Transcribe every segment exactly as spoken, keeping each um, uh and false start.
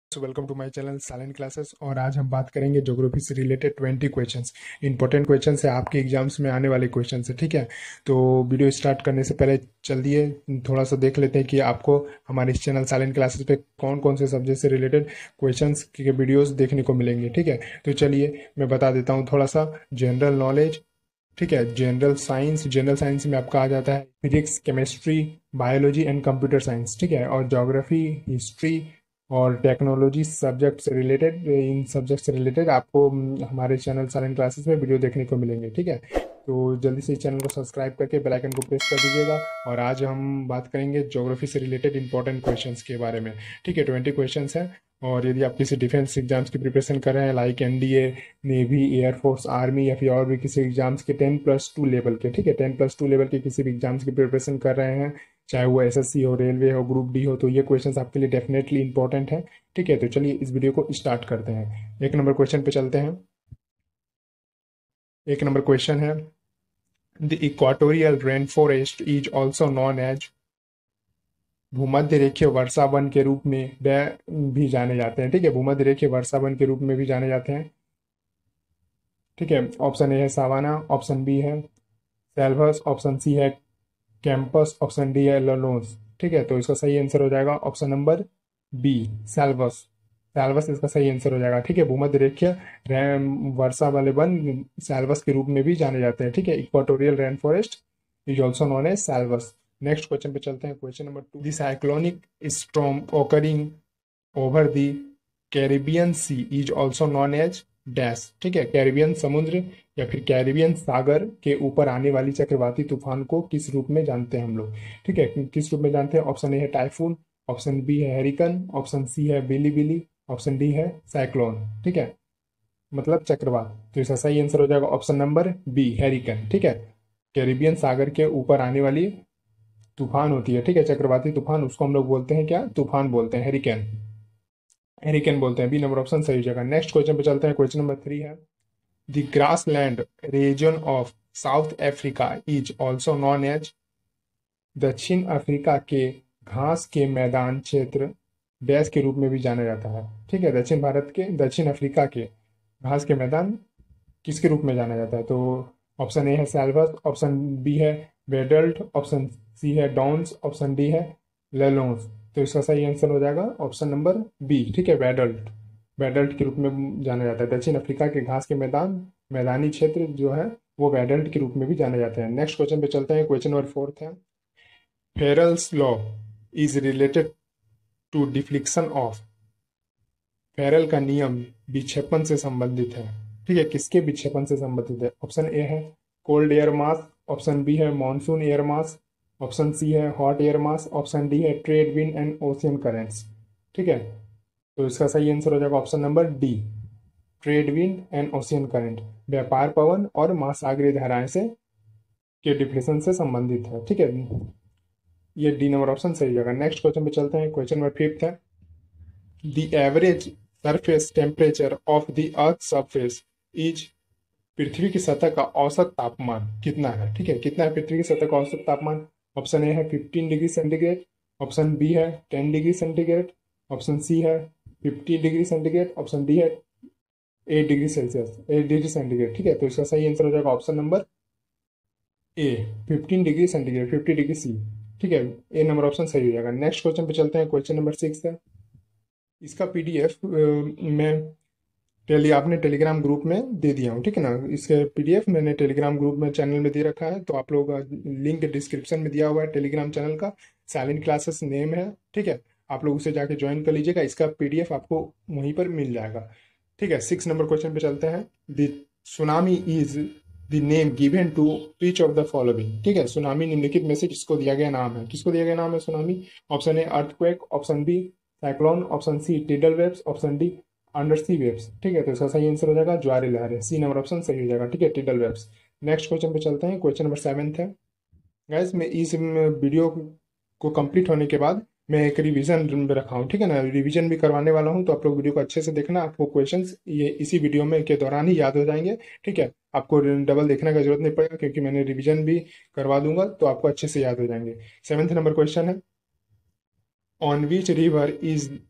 Welcome to my channel silent classes. और आज हम बात करेंगे ज्योग्राफी से related twenty questions. Important questions है, आपके एग्जाम्स में आने वाले क्वेश्चंस है। ठीक है, तो वीडियो स्टार्ट करने से पहले चलिए थोड़ा सा देख लेते हैं कि आपको हमारे इस चैनल साइलेंट क्लासेस पे कौन कौन से सब्जेक्ट से रिलेटेड क्वेश्चंस के वीडियोस देखने को मिलेंगे। ठीक है, तो चलिए मैं बता देता हूँ थोड़ा सा जनरल नॉलेज। ठीक है, जनरल साइंस, जनरल साइंस में आपका आ जाता है physics, chemistry, biology and computer science. ठीक है, और ज्योग्राफी, हिस्ट्री और टेक्नोलॉजी सब्जेक्ट से रिलेटेड, इन सब्जेक्ट से रिलेटेड आपको हम्म, हमारे चैनल साइलेंट क्लासेस में वीडियो देखने को मिलेंगे। ठीक है, तो जल्दी से इस चैनल को सब्सक्राइब करके बेल आइकन को प्रेस कर दीजिएगा। और आज हम बात करेंगे ज्योग्राफी से रिलेटेड इंपॉर्टेंट क्वेश्चंस के बारे में। ठीक है, ट्वेंटी क्वेश्चंस हैं। और यदि आप किसी डिफेंस एग्जाम्स की प्रिपरेशन कर रहे हैं, like NDA, navy, air force, army, या फिर और भी किसी एग्जाम्स के टेन प्लस टू लेवल के, ठीक है, टेन प्लस टू लेवल के किसी भी एग्जाम्स की प्रिपरेशन कर रहे हैं, चाहे वो एसएससी हो, रेलवे हो, ग्रुप डी हो, तो ये क्वेश्चंस आपके लिए डेफिनेटली इंपॉर्टेंट है। ठीक है, तो चलिए इस वीडियो को स्टार्ट करते हैं। एक नंबर क्वेश्चन पे चलते हैं। एक नंबर क्वेश्चन है, the equatorial rain forest is also known as, भूमध्य रेखीय वर्षा वन के रूप में डे भी जाने जाते हैं। ठीक है, भूमध्य रेखीय वर्षा वन के रूप में भी जाने जाते हैं। ठीक है, ऑप्शन ए है सावाना, ऑप्शन बी है सेल्वस, ऑप्शन सी है कैंपस, ऑप्शन डी है ललोस। ठीक है, तो इसका सही आंसर हो जाएगा option number B, selvas. Selvas इसका सही आंसर हो जाएगा। ठीक है, भूमध्य रेखीय रैन वर्षा वाले वन सेल्वस के रूप में भी जाने जाते हैं। ठीक है, equatorial rain forest is also known as selvas. Next question पे चलते हैं, question number two. The cyclonic storm occurring over the Caribbean sea is also known as dash. ठीक है, कैरिबियन समुद्र या फिर कैरिबियन सागर के ऊपर आने वाली चक्रवाती तूफान को किस रूप में जानते हैं हम लोग। ठीक है, किस रूप में जानते हैं? ऑप्शन ए है टाइफून, ऑप्शन बी है हेरिकन, ऑप्शन सी है बिली बिली, ऑप्शन डी है साइक्लोन। ठीक है, मतलब चक्रवात। तो इसका सही आंसर हो जाएगा ऑप्शन नंबर बी, हेरिकन। ठीक है, कैरिबियन सागर के ऊपर आने वाली तूफान होती है, ठीक है, चक्रवाती तूफान, उसको हम लोग बोलते हैं क्या? तूफान बोलते हैं, हेरिकेन। हेरिकेन बोलते हैं। बी नंबर ऑप्शन सही हो जाएगा। नेक्स्ट क्वेश्चन पे चलते हैं, क्वेश्चन नंबर थ्री है, the grassland region of South Africa is also known as, दक्षिण अफ्रीका के घास के मैदान क्षेत्र डैश के रूप में भी जाना जाता है। ठीक है, दक्षिण भारत के, दक्षिण अफ्रीका के घास के मैदान किसके रूप में जाना जाता है? तो ऑप्शन ए है सेल्वस, ऑप्शन बी है वेडल्ट, ऑप्शन सी है डॉन्स, ऑप्शन डी है लेलोन्स। तो इसका सही आंसर हो जाएगा ऑप्शन नंबर बी। ठीक है, वेडल्ट। वेडल्ट के रूप में जाना जाता है। दक्षिण अफ्रीका के घास के मैदान, मैदानी क्षेत्र जो है वो वेडल्ट के रूप में भी जाने जाते हैं। नेक्स्ट क्वेश्चन पे चलते हैं, क्वेश्चन नंबर फोर्थ है, Ferrel's law is related to deflection of, Ferrel का नियम विक्षेपण से संबंधित है। ठीक है, किसके विक्षेपण से संबंधित है? ऑप्शन ए है cold air mass, option B है monsoon air mass, option C है hot air mass, option D है trade wind and ocean currents. ठीक है, तो इसका सही आंसर हो जाएगा option number D, trade wind and ocean current, व्यापार पवन और महासागरीय धाराएं से के डिफ्लेशन से संबंधित है। ठीक है, ये डी नंबर ऑप्शन सही हो जाएगा। नेक्स्ट क्वेश्चन पे चलते हैं, क्वेश्चन नंबर फिफ्थ है, the average surface temperature of the earth surface is, पृथ्वी की सतह का औसत तापमान कितना है? ठीक है, कितना है पृथ्वी की सतह का औसत तापमान? ऑप्शन ए है fifteen degree centigrade, option B है ten degree centigrade, option C है fifty degree centigrade, option D है eight degree Celsius, eight degree centigrade. ठीक है, तो इसका सही आंसर हो जाएगा option number A, fifteen degree centigrade, fifty degree C. ठीक है, ए नंबर ऑप्शन सही हो जाएगा। नेक्स्ट क्वेश्चन पे चलते हैं, क्वेश्चन नंबर सिक्स है, इसका पीडीएफ मैं टेली आपने टेलीग्राम ग्रुप में दे दिया हूँ। ठीक है ना, इसके पीडीएफ मैंने टेलीग्राम ग्रुप में चैनल में दे रखा है, तो आप लोग लिंक डिस्क्रिप्शन में दिया हुआ है टेलीग्राम चैनल का, साइलेंट क्लासेस नेम है। ठीक है, आप लोग उसे जाके ज्वाइन कर लीजिएगा, इसका पीडीएफ आपको वहीं पर मिल जाएगा। ठीक है, सिक्स नंबर क्वेश्चन पे चलते हैं, the tsunami is the name given to which of the following. ठीक है, सुनामी निम्नलिखित में से किसको दिया गया नाम है? किसको दिया गया नाम है tsunami? Option A earthquake, option B cyclone, option C tidal waves, option D under sea waves. ठीक है, तो इसका सही आंसर हो जाएगा ज्वारी लहरें, सी नंबर ऑप्शन सही हो जाएगा। ठीक है, टिडल वेव्स। नेक्स्ट क्वेश्चन पे चलते हैं, क्वेश्चन नंबर सेवेंथ है, गैस मैं इस वीडियो को कंप्लीट होने के बाद मैं एक रिवीजन में रखा हूँ। ठीक है ना, रिवीजन भी करवाने वाला हूँ, तो आप लोग वीडियो को अच्छे से देखना, आपको क्वेश्चंस ये इसी वीडियो में के दौरान ही याद हो जाएंगे। ठीक है, आपको डबल देखने का जरूरत नहीं पड़ेगा, क्योंकि मैंने रिवीजन भी करवा दूंगा, तो आपको अच्छे से याद हो जाएंगे। सेवेंथ नंबर क्वेश्चन है, on which river is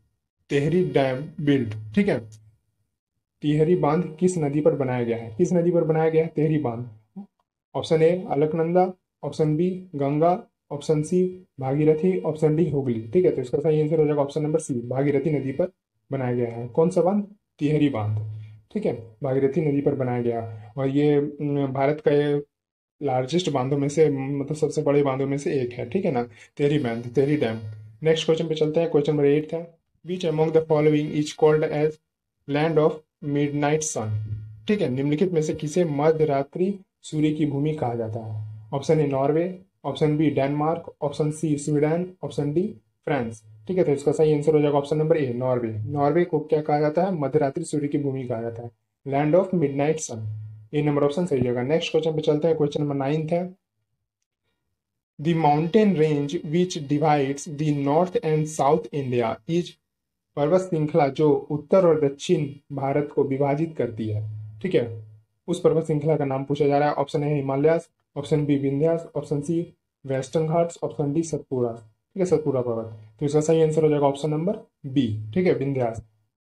Tehri dam build, ठीक है। तिहरी बांध किस नदी पर बनाया गया है? किस नदी पर बनाया गया है तिहरी बांध? Option A Alaknanda, option B Ganga, option C Bhagirathi, option D Hooghly. ठीक है, तो इसका सही आंसर हो जाएगा ऑप्शन नंबर सी, भागीरथी नदी पर बनाया गया है। कौन सा बांध? तिहरी बांध, ठीक है, भागीरथी नदी पर बनाया गया। और ये अम, भारत का ये लार्जेस्ट बांधों में से, मतलब सबसे बड़े बांधों में से एक है, ठीक है ना, तेहरी बांध, तेहरी डैम। नेक्स्ट क्वेश्चन पे चलते हैं, क्वेश्चन नंबर एट था, which among the following is called as land of midnight sun? ठीक है, निम्नलिखित में से किसे मध्य रात्रि सूर्य की भूमि कहा जाता है? Option A Norway, option B Denmark, option C Sweden, option D France. ठीक है, तो इसका सही आंसर हो जाएगा option number A Norway. Norway को क्या कहा जाता है? मध्य रात्रि सूर्य की भूमि कहा जाता है, land of midnight sun. A number option सही होगा। नेक्स्ट क्वेश्चन पे चलते हैं, क्वेश्चन नंबर नाइन्थ है, the mountain range which divides the north and south India is, पर्वत श्रृंखला जो उत्तर और दक्षिण भारत को विभाजित करती है, ठीक है, उस पर्वत श्रृंखला का नाम पूछा जा रहा है। Option A Himalayas, option B Vindhyas, option C western Ghats, option D Satpura. ठीक है, सतपुरा पर्वत। तो इसका सही आंसर हो जाएगा ऑप्शन नंबर बी, ठीक है, विंध्यास।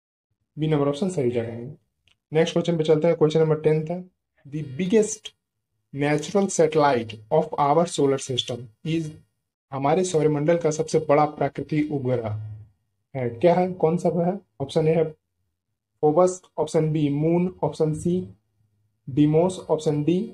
बी नंबर ऑप्शन सही जगह है। नेक्स्ट क्वेश्चन पे चलते हैं, क्वेश्चन नंबर टेंथ है, the biggest natural satellite of our solar system is, हमारे सौरमंडल का सबसे बड़ा प्राकृतिक उपग्रह है, क्या है, कौन सा है? ऑप्शन ए है Phobos, option B moon, option C Deimos, option D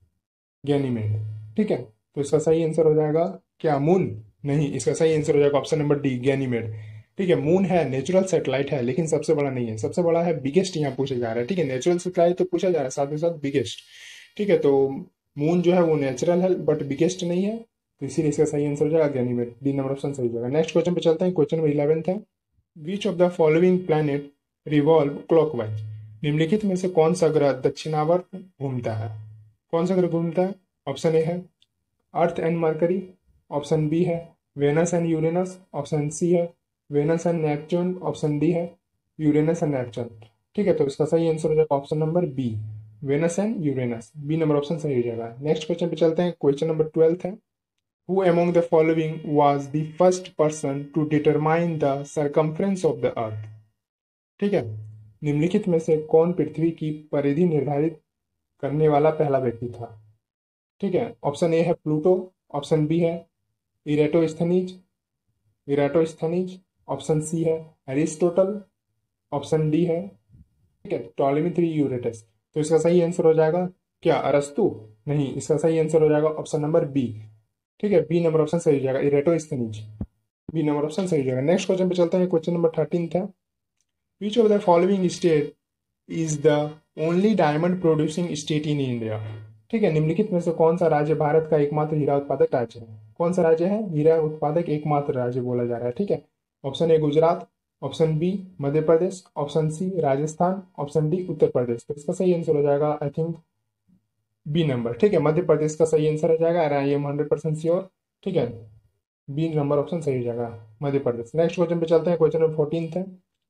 Ganymede. ठीक है, तो इसका सही आंसर हो जाएगा क्या मून? नहीं, इसका सही आंसर हो जाएगा ऑप्शन नंबर डी गैनीमेड। ठीक है, मून है नेचुरल सैटेलाइट है, लेकिन सबसे बड़ा नहीं है, सबसे बड़ा है बिगेस्ट यहाँ पूछा जा रहा है। ठीक है, नेचुरल सैटेलाइट तो पूछा जा रहा है, साथ ही साथ बिगेस्ट। ठीक है, तो मून जो है वो नेचुरल है बट बिगेस्ट नहीं है, तो इसीलिए इसका सही आंसर हो जाएगा गैनीमेड। डी नंबर ऑप्शन सही हो जाएगा। नेक्स्ट क्वेश्चन पे चलते हैं, क्वेश्चन नंबर इलेवेंथ है, which of the following planet revolve clockwise? निम्नलिखित में से कौन सा ग्रह दक्षिणावर्त घूमता है? कौन सा ग्रह घूमता है? ऑप्शन ए है earth and Mercury, option B है Venus and Uranus, option C है Venus and Neptune, option D है यूरेनस एंड नेपच्यून। ठीक है, तो इसका सही आंसर हो जाएगा option number B, Venus and Uranus. B number option सही हो जाएगा। नेक्स्ट क्वेश्चन पे चलते हैं, क्वेश्चन नंबर ट्वेल्थ है, Who among the following was the first person to determine the circumference of the earth? ठीक है, निम्नलिखित में से कौन पृथ्वी की परिधि निर्धारित करने वाला पहला व्यक्ति था? ठीक है, ऑप्शन ए है प्लूटो, ऑप्शन बी है इरेटोस्थनीज, इरेटोस्थनीज, ऑप्शन सी है एरिस्टोटल, ऑप्शन डी है, ठीक है, टॉलेमी थ्री यूरेटस। तो इसका सही आंसर हो जाएगा क्या अरस्तु? नहीं, इसका सही आंसर हो जाएगा ऑप्शन नंबर बी, ठीक है, बी नंबर ऑप्शन सही हो जाएगा इरेटोस्थनीज। बी नंबर ऑप्शन सही हो जाएगा। नेक्स्ट क्वेश्चन पे चलते हैं, क्वेश्चन नंबर थर्टीन था, which of the following state is the only diamond producing state in India? ठीक है, निम्नलिखित में से कौन सा राज्य भारत का एकमात्र हीरा उत्पादक राज्य है? कौन सा राज्य है हीरा उत्पादक एकमात्र राज्य बोला जा रहा है? ठीक है, option A Gujarat, option B Madhya Pradesh, option C Rajasthan, option D Uttar Pradesh. तो इसका सही आंसर हो जाएगा आई थिंक बी नंबर, ठीक है, मध्य प्रदेश का सही आंसर हो जाएगा, I am hundred percent sure. ठीक है, बी नंबर ऑप्शन सही हो जाएगा, मध्य प्रदेश। नेक्स्ट क्वेश्चन पे चलते हैं, क्वेश्चन नंबर फोर्टीन है,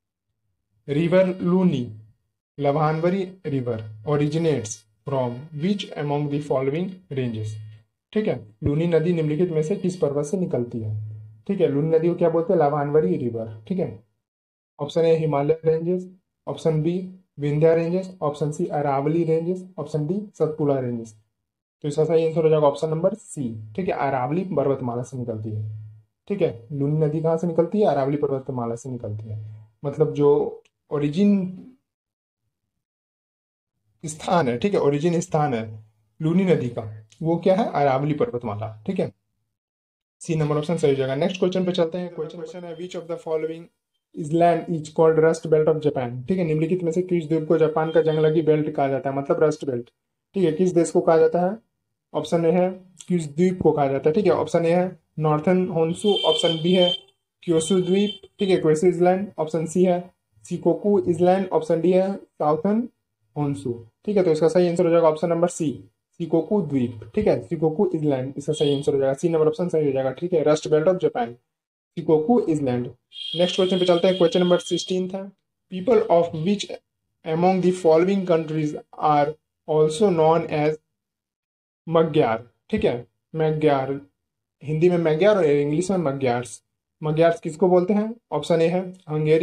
river Luni, Lavanavari river originates from which among the following ranges? ठीक है, लूनी नदी निम्नलिखित में से किस पर्वत से निकलती है? ठीक है, लूनी नदी को क्या बोलते हैं? लवानवरी रिवर। ठीक है, option A Himalaya ranges, option B Vindhya ranges, option C Aravalli ranges, option D Satpura ranges. तो इसका सही आंसर हो जाएगा ऑप्शन नंबर सी, ठीक है, अरावली पर्वतमाला से निकलती है। ठीक है, लूनी नदी कहाँ से निकलती है? अरावली पर्वतमाला से निकलती है। मतलब जो ओरिजिन स्थान है, ठीक है, ओरिजिन स्थान है लूनी नदी का, वो क्या है? अरावली पर्वतमाला। ठीक है, सी नंबर ऑप्शन सही हो जाएगा। नेक्स्ट क्वेश्चन पे चलते हैं, क्वेश्चन क्वेश्चन है, which of the following island is called rust belt of Japan? ठीक है, निम्नलिखित में से किस द्वीप को जापान का जंगलगी बेल्ट कहा जाता है, मतलब रस्ट बेल्ट? ठीक है, किस देश को कहा जाता है? ऑप्शन ए है किस द्वीप को कहा जाता है? ठीक है, ऑप्शन ए है नॉर्थन होन्सू, ऑप्शन बी है क्योसू द्वीप, ठीक है, क्योसू इसलैंड, ऑप्शन सी है सिकोकू इसलैंड, ऑप्शन डी है साउथर्न होन्सू। ठीक है, तो इसका सही आंसर हो जाएगा ऑप्शन नंबर सी, सिकोकू द्वीप। ठीक है, सिकोकू इसलैंड इसका सही आंसर हो जाएगा, सी नंबर ऑप्शन सही हो जाएगा। ठीक है, rust belt of Japan, Shikoku island. Next question पे चलते हैं, क्वेश्चन नंबर सिक्सटीन था, people of which among the following countries are also known as Magyar? ठीक है, मग्यार, हिंदी में मग्यार और इंग्लिश में मग्यार्स। मग्यार्स किसको बोलते हैं? ऑप्शन ए है हंगेरी,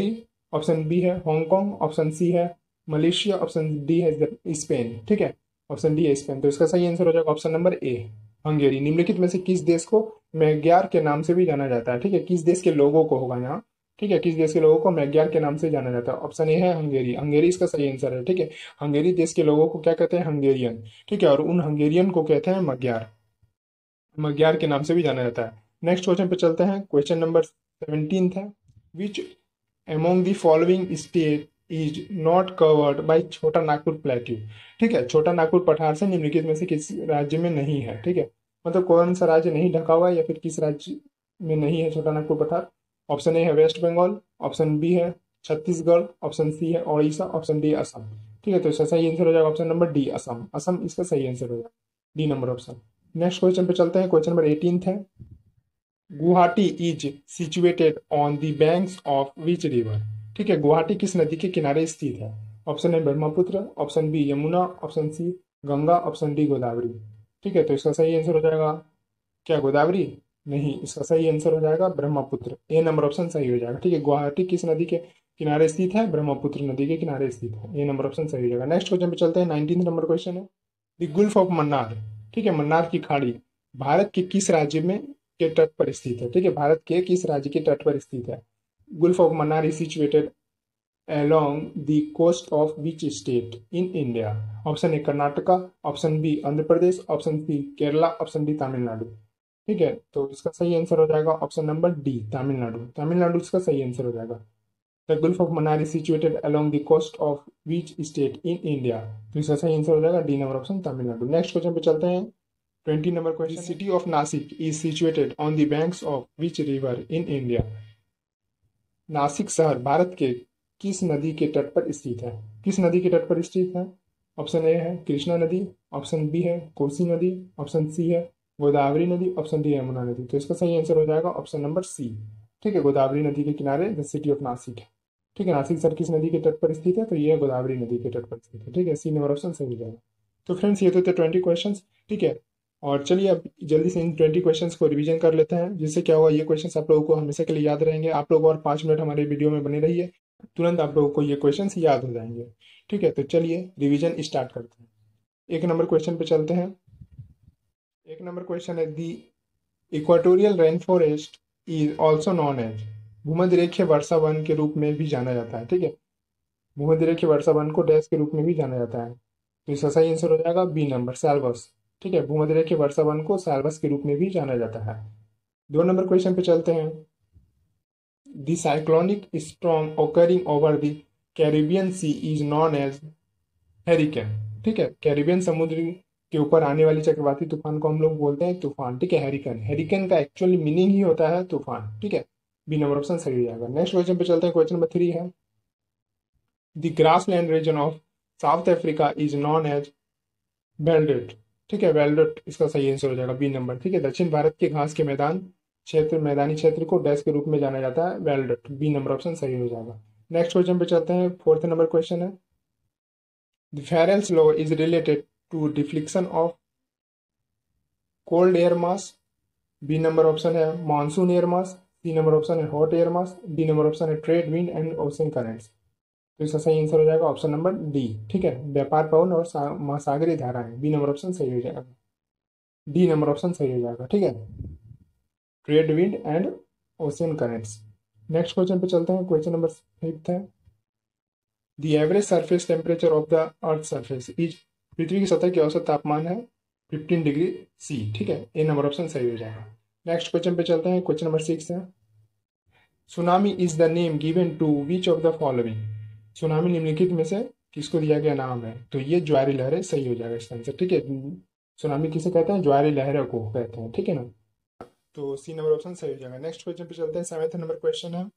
ऑप्शन बी है हांगकांग, ऑप्शन सी है मलेशिया, ऑप्शन डी है स्पेन। ठीक है, ऑप्शन डी है स्पेन। तो इसका सही आंसर हो जाएगा ऑप्शन नंबर ए, हंगेरी। निम्नलिखित में से किस देश को मैग्यार के नाम से भी जाना जाता है? ठीक है, किस देश के लोगों को होगा यहाँ। ठीक है, किस देश के लोगों को मैग्यार के नाम से जाना जाता है? ऑप्शन ए है हंगेरी, हंगेरी इसका सही आंसर है। ठीक है, हंगेरी देश के लोगों को क्या कहते हैं? हंगेरियन। ठीक है, और उन हंगेरियन को कहते हैं मग्यार, मग्यार के नाम से भी जाना जाता है। नेक्स्ट क्वेश्चन पे चलते हैं। क्वेश्चन नंबर सेवनटीन है, विच among the following state is not covered by छोटा नागपुर प्लेट्यू। ठीक है, छोटा नागपुर पठार से निम्नलिखित में से किस राज्य में नहीं है? ठीक है, मतलब कौन सा राज्य नहीं ढका हुआ है या फिर किस राज्य में नहीं है छोटा नागपुर पठार? ऑप्शन ए है वेस्ट बंगाल, ऑप्शन बी है छत्तीसगढ़, ऑप्शन सी है ओडिशा, ऑप्शन डी असम। ठीक है, तो इसका सही आंसर हो जाएगा option number D, Assam. Assam इसका सही आंसर हो जाएगा, D number option. Next question पे चलते हैं। क्वेश्चन नंबर एटीन है, Guwahati is situated on the banks of which river. ठीक है, गुवाहाटी किस नदी के किनारे स्थित है? ऑप्शन है Brahmaputra, option B Yamuna, option C Ganga, option D Godavari. ठीक है, तो इसका सही आंसर हो जाएगा क्या गोदावरी? नहीं, इसका सही आंसर हो जाएगा ब्रह्मपुत्र, ए नंबर ऑप्शन सही हो जाएगा। ठीक है, गुवाहाटी किस नदी के किनारे स्थित है? ब्रह्मपुत्र नदी के किनारे स्थित है, ए नंबर ऑप्शन सही हो जाएगा। नेक्स्ट क्वेश्चन पे चलते हैं। नाइनटीन नंबर क्वेश्चन है, द गुल्फ ऑफ मन्नार। ठीक है, मन्नार की खाड़ी भारत के किस राज्य में के तट पर स्थित है? ठीक है, भारत के किस राज्य के तट पर स्थित है? Gulf of Mannar is situated along the coast of which state in India? Option A Karnataka, option B Andhra Pradesh, option C Kerala, option D Tamil Nadu. ठीक है, तो इसका सही आंसर हो जाएगा option number D, Tamil Nadu. Tamil Nadu इसका सही आंसर हो जाएगा। The gulf of Mannar is situated along the coast of which state in India? तो इसका सही आंसर हो जाएगा D number option, Tamil Nadu. Next question पे चलते हैं। Twenty number question, city of Nashik is situated on the banks of which river in India? Nashik शहर भारत के किस नदी के तट पर स्थित है? किस नदी के तट पर स्थित है? ऑप्शन ए है कृष्णा नदी, ऑप्शन बी है कोसी नदी, ऑप्शन सी है गोदावरी नदी, ऑप्शन डी है यमुना नदी। तो इसका सही आंसर हो जाएगा ऑप्शन नंबर सी। ठीक है, गोदावरी नदी के किनारे द सिटी ऑफ नासिक है। ठीक है, नासिक शहर किस नदी के तट पर स्थित है? तो ये है गोदावरी नदी के तट पर स्थित है। ठीक है, सी नंबर ऑप्शन सही हो जाएगा। तो फ्रेंड्स, ये तो थे ट्वेंटी क्वेश्चन। ठीक है, और चलिए अब जल्दी से इन ट्वेंटी क्वेश्चंस को रिवीजन कर लेते हैं, जिससे क्या होगा, ये क्वेश्चंस आप लोगों को हमेशा के लिए याद रहेंगे। आप लोग और पाँच मिनट हमारे वीडियो में बने रहिए, तुरंत आप लोगों को ये क्वेश्चंस याद हो जाएंगे। ठीक है, तो चलिए रिवीजन स्टार्ट करते हैं। एक नंबर क्वेश्चन पे चलते हैं। एक नंबर क्वेश्चन है, the equatorial rain forest is also known as. भूमध्य रेखीय वर्षा वन के रूप में भी जाना जाता है। ठीक है, भूमध्य रेखीय वर्षा वन को डैश के रूप में भी जाना जाता है। तो इसका सही आंसर हो जाएगा बी नंबर, सैल्वस। ठीक है, भूमध्य रेखीय वर्षा वन को सैल्वस के रूप में भी जाना जाता है। दो नंबर क्वेश्चन पे चलते हैं। The cyclonic storm occurring over the Caribbean sea is known as hurricane. ठीक है, कैरिबियन समुद्र के ऊपर आने वाली चक्रवाती तूफान को हम लोग बोलते हैं तूफान। ठीक है, हैरिकेन, हैरिकेन का एक्चुअली मीनिंग ही होता है तूफान। ठीक है, बी नंबर ऑप्शन सही हो जाएगा। नेक्स्ट क्वेश्चन पे चलते हैं। क्वेश्चन नंबर थ्री है, the grassland region of South Africa is known as veldt. ठीक है, वेल्डेट इसका सही आंसर हो जाएगा बी नंबर। ठीक है, दक्षिण भारत के घास के मैदान क्षेत्र, मैदानी क्षेत्र को डैश के रूप में जाना जाता है वेल्डेट, बी नंबर ऑप्शन सही हो जाएगा। नेक्स्ट क्वेश्चन पे चलते हैं। फोर्थ नंबर क्वेश्चन है, the Ferrel's law is related to deflection of cold air mass. B number option है monsoon air mass, C number option है hot air mass, D number option है trade wind and ocean currents. तो इसका सही answer हो जाएगा option number D. ठीक है, व्यापार पवन और सा, महासागरीय धाराएं, बी नंबर ऑप्शन सही हो जाएगा, डी नंबर ऑप्शन सही हो जाएगा। ठीक है, trade wind and ocean currents. Next question पे चलते हैं। क्वेश्चन नंबर फिफ्थ है, the average surface temperature of the earth surface is. पृथ्वी की सतह की औसत तापमान है फिफ्टीन डिग्री सी। ठीक है, ए नंबर ऑप्शन सही हो जाएगा। नेक्स्ट क्वेश्चन पे चलते हैं। क्वेश्चन नंबर सिक्स है, tsunami is the name given to which of the following. Tsunami निम्नलिखित में से किसको दिया गया नाम है? तो ये ज्वारी लहरें सही हो जाएगा इसका आंसर। ठीक है, सुनामी किसे कहते हैं? ज्वारी लहरों को कहते हैं। ठीक है ना, तो सी नंबर ऑप्शन सही हो जाएगा। नेक्स्ट क्वेश्चन पे चलते हैं। सेवेंथ नंबर क्वेश्चन है,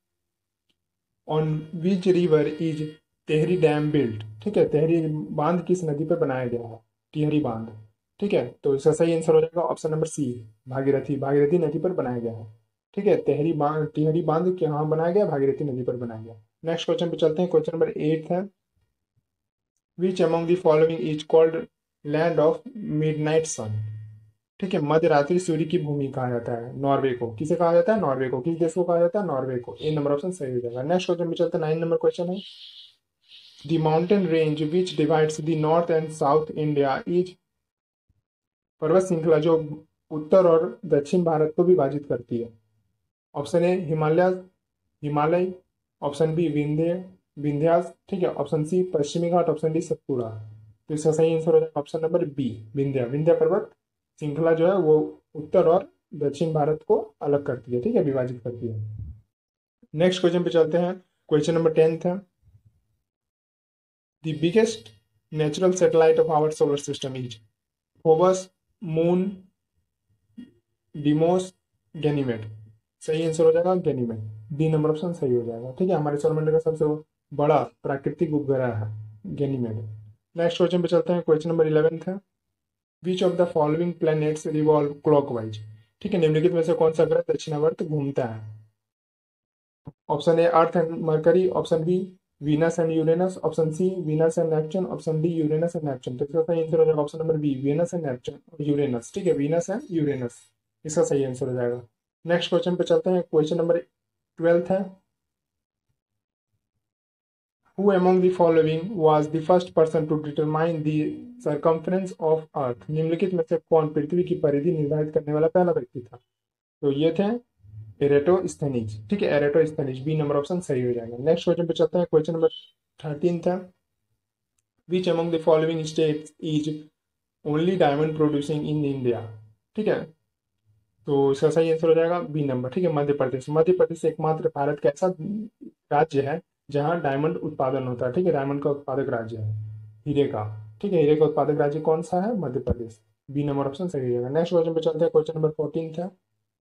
on which river is Tehri dam built. ठीक है, तेहरी बांध किस नदी पर बनाया गया है? टिहरी बांध। ठीक है, तो इसका सही आंसर हो जाएगा option number C, Bhagirathi, Bhagirathi नदी पर बनाया गया है। ठीक है, तेहरी बांध, टिहरी बांध कहाँ बनाया गया? भागीरथी नदी पर बनाया गया। नेक्स्ट क्वेश्चन पे चलते हैं। क्वेश्चन नंबर एट है, which among the following is called land of midnight sun. ठीक है, मध्य रात्रि सूर्य की भूमि कहा जाता है नॉर्वे को। किसे कहा जाता है? नॉर्वे को। किस देश को कहा जाता है? नॉर्वे को। ए नंबर ऑप्शन सही हो जाएगा। नेक्स्ट क्वेश्चन पे चलते हैं, नाइन नंबर क्वेश्चन है, the mountain range which divides the north and south India is, पर्वत श्रृंखला जो उत्तर और दक्षिण भारत को विभाजित करती है। Option A Himalaya, Himalaya. Option B Vindhya, Vindhyas. ठीक है, ऑप्शन सी पश्चिमी घाट, ऑप्शन डी सतपुड़ा। तो इसका सही आंसर हो जाएगा option number B, Vindhya. Vindhya पर्वत श्रृंखला जो है वो उत्तर और दक्षिण भारत को अलग करती है, ठीक है, विभाजित करती है। नेक्स्ट क्वेश्चन पे चलते हैं, क्वेश्चन नंबर टेंथ है, the biggest natural satellite of our solar system is, Phobos, moon, Deimos, Ganymede. सही आंसर हो जाएगा गैनीमेड। डी नंबर ऑप्शन सही हो जाएगा। ठीक है, हमारे सौरमंडल का सबसे बड़ा प्राकृतिक उपग्रह है गैनीमेड। नेक्स्ट क्वेश्चन पे चलते हैं, क्वेश्चन नंबर इलेवेंथ है, which of the following planets revolve clockwise. ठीक है, निम्नलिखित में से कौन सा ग्रह दक्षिणावर्त घूमता है? Option A earth and Mercury, option B Venus and Uranus, option C Venus and Neptune, option D Uranus and Neptune. तो इसका सही आंसर हो जाएगा option number B, Venus and Neptune और यूरेनस। ठीक है, वीनस एंड यूरेनस इसका सही आंसर हो जाएगा। नेक्स्ट क्वेश्चन पे चलते हैं, क्वेश्चन नंबर ट्वेल्थ है, Who among the following was the first person to determine the circumference of Earth? निम्नलिखित में से कौन पृथ्वी की परिधि निर्धारित करने वाला पहला व्यक्ति था? तो ये थे एरेटोस्थेनीज। ठीक है, एरेटोस्थेनीज। बी नंबर ऑप्शन सही हो जाएगा। नेक्स्ट क्वेश्चन पे चलते हैं, क्वेश्चन नंबर थर्टीन था, which among the following states is only diamond producing in India. ठीक है, तो इसका सही आंसर हो जाएगा बी नंबर। ठीक है, मध्य प्रदेश। मध्य प्रदेश एकमात्र भारत का ऐसा राज्य है जहां डायमंड उत्पादन होता है। ठीक है, डायमंड का उत्पादक राज्य है, हीरे का। ठीक है, हीरे का उत्पादक राज्य कौन सा है? Madhya Pradesh. B number option सही हो जाएगा। नेक्स्ट क्वेश्चन पे चलते हैं, क्वेश्चन नंबर फोर्टीन था,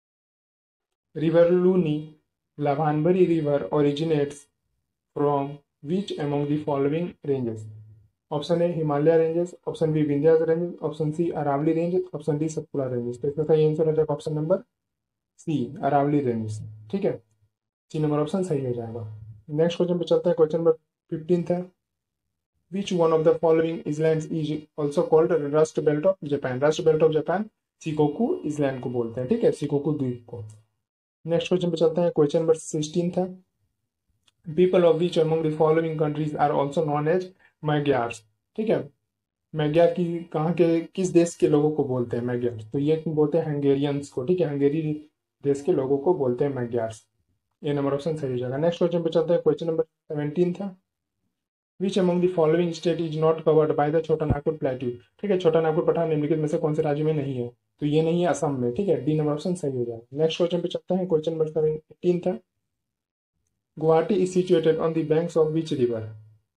river Luni Lavanavari river originates from which among the following ranges. Option A Himalaya ranges, option B Vindhyachal ranges, option C Aravalli ranges, option D Satpura ranges. तो इसका सही आंसर हो जाएगा option number C, Aravalli ranges. ठीक है, सी नंबर ऑप्शन सही हो जाएगा। नेक्स्ट क्वेश्चन पे चलते हैं, क्वेश्चन नंबर फिफ्टीन है, which one of the following islands is also called rust belt of Japan. Rust belt of Japan Shikoku island को बोलते हैं। ठीक है, सिकोकू द्वीप को। नेक्स्ट क्वेश्चन पे चलते हैं, क्वेश्चन नंबर सिक्सटीन है, people of which among the following countries are also known as Magyars. ठीक है, मैग्यार की कहाँ के, किस देश के लोगों को बोलते हैं मैग्यार्स? तो ये बोलते हैं हंगेरियंस को। ठीक है, हंगेरी देश के लोगों को बोलते हैं मैग्यार्स। ये नंबर ऑप्शन सही हो जाएगा। नेक्स्ट क्वेश्चन पे चलते हैं, क्वेश्चन नंबर सेवेंटीन था, which among the following state is not covered by the Chota Nagpur plateau. ठीक है, छोटा नागपुर पठार निम्नलिखित में से कौन से राज्य में नहीं है? तो ये नहीं है असम में। ठीक है, डी नंबर ऑप्शन सही हो जाएगा। नेक्स्ट क्वेश्चन पे चलते हैं, क्वेश्चन नंबर सेवेंटीन था, Guwahati is situated on the banks of which river.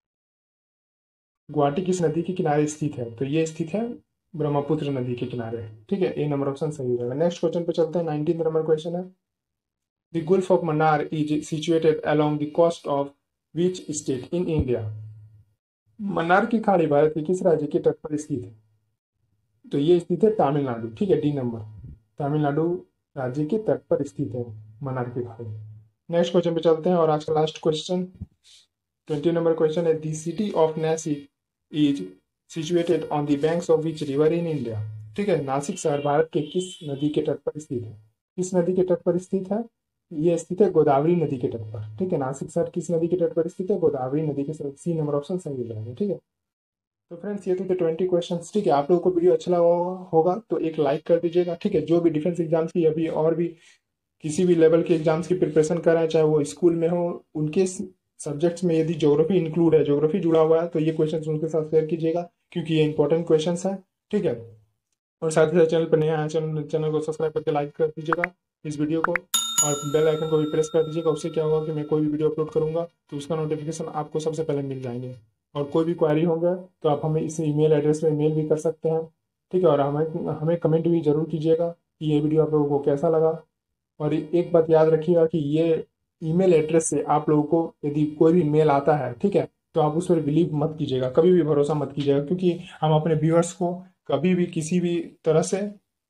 Guwahati किस नदी के किनारे स्थित है? तो ये स्थित है ब्रह्मपुत्र नदी के किनारे। ठीक है, ए नंबर ऑप्शन सही हो जाएगा। नेक्स्ट क्वेश्चन पे चलते हैं, नाइनटीन नंबर क्वेश्चन है, the gulf of Mannar is situated along the coast of which state in India. Mannar की खाड़ी भारत के किस राज्य के तट पर स्थित है? तो ये स्थित है तमिलनाडु। ठीक है, डी नंबर, तमिलनाडु राज्य के तट पर स्थित है मन्नार की खाड़ी। नेक्स्ट क्वेश्चन पे चलते हैं, और आज का last question twenty number question है, the city of Nashik is situated on the banks of which river in India. ठीक है, नासिक शहर भारत के किस नदी के तट पर स्थित है? किस नदी के तट पर स्थित है? ये स्थित है गोदावरी नदी के तट पर। ठीक है, नासिक शहर किस नदी के तट पर स्थित है? गोदावरी नदी के तट। सी नंबर ऑप्शन सही हो जाएगा। ठीक है, तो फ्रेंड्स ये थे ट्वेंटी क्वेश्चन। ठीक है, आप लोगों को वीडियो अच्छा लगा होगा होगा तो एक लाइक कर दीजिएगा। ठीक है, जो भी डिफेंस एग्जाम्स की अभी और भी किसी भी लेवल के एग्जाम्स की प्रिपरेशन कर रहे हैं, चाहे वो स्कूल में हो, उनके सब्जेक्ट्स में यदि ज्योग्राफी इंक्लूड है, ज्योग्राफी जुड़ा हुआ है, तो ये क्वेश्चन उनके साथ शेयर कीजिएगा, क्योंकि ये इंपॉर्टेंट क्वेश्चन है। ठीक है, और साथ ही साथ चैनल पर नया है, चैनल चैनल को सब्सक्राइब करके लाइक कर दीजिएगा इस वीडियो को, और बेल आइकन को भी प्रेस कर दीजिएगा। उससे क्या होगा कि मैं कोई भी वीडियो अपलोड करूंगा तो उसका नोटिफिकेशन आपको सबसे पहले मिल जाएंगे। और कोई भी क्वारी होगा तो आप हमें इस ईमेल एड्रेस पे मेल भी कर सकते हैं। ठीक है, और हमें हमें कमेंट भी जरूर कीजिएगा कि ये वीडियो आप लोगों को कैसा लगा। और एक बात याद रखिएगा कि ये ईमेल एड्रेस से आप लोगों को यदि कोई भी मेल आता है, ठीक है, तो आप उस पर बिलीव मत कीजिएगा, कभी भी भरोसा मत कीजिएगा, क्योंकि हम अपने व्यूअर्स को कभी भी किसी भी तरह से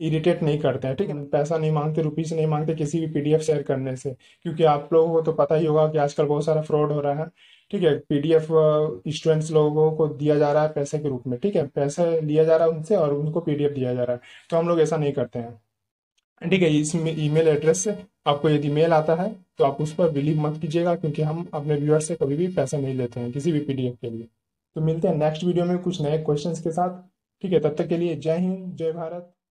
इरिटेट नहीं करते हैं, ठीक है, पैसा नहीं मांगते, रुपीस नहीं मांगते किसी भी पीडीएफ शेयर करने से, क्योंकि आप लोगों को तो पता ही होगा कि आजकल बहुत सारा फ्रॉड हो रहा है। ठीक है, पीडीएफ स्टूडेंट्स लोगों को दिया जा रहा है पैसे के रूप में, ठीक है, पैसा लिया जा रहा है उनसे और उनको पीडीएफ दिया जा रहा है। तो हम लोग ऐसा नहीं करते हैं। ठीक है, इस ईमेल एड्रेस से आपको यदि मेल आता है तो आप उस पर बिलीव मत कीजिएगा, क्योंकि हम अपने व्यूअर से कभी भी पैसा नहीं लेते हैं किसी भी पीडीएफ के लिए। तो मिलते हैं नेक्स्ट वीडियो में कुछ नए क्वेश्चंस के साथ। ठीक है, तब तक के लिए जय हिंद, जय भारत।